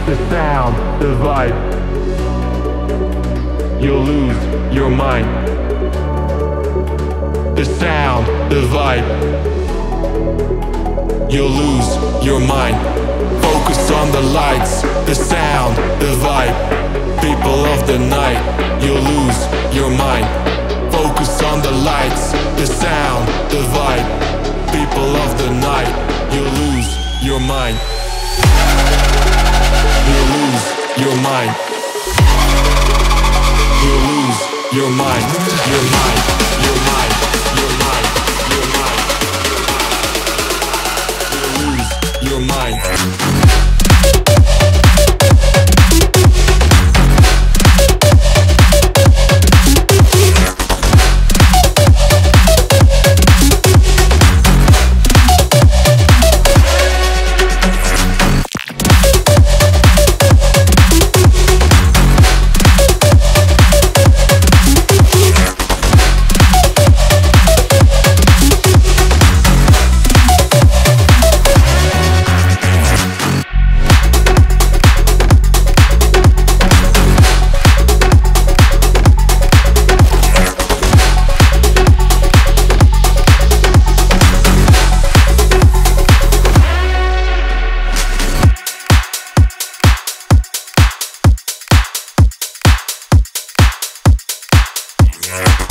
the sound, the vibe. You'll lose your mind. The sound, the vibe. You'll lose your mind. Focus on the lights, the sound, the vibe. People of the night, you'll lose your mind. Focus on the lights, the sound, the vibe. People of the night, you'll lose your mind. You'll lose your mind. You'll lose your mind. Your mind, your mind, your mind, your mind. You'll lose your mind. Yeah.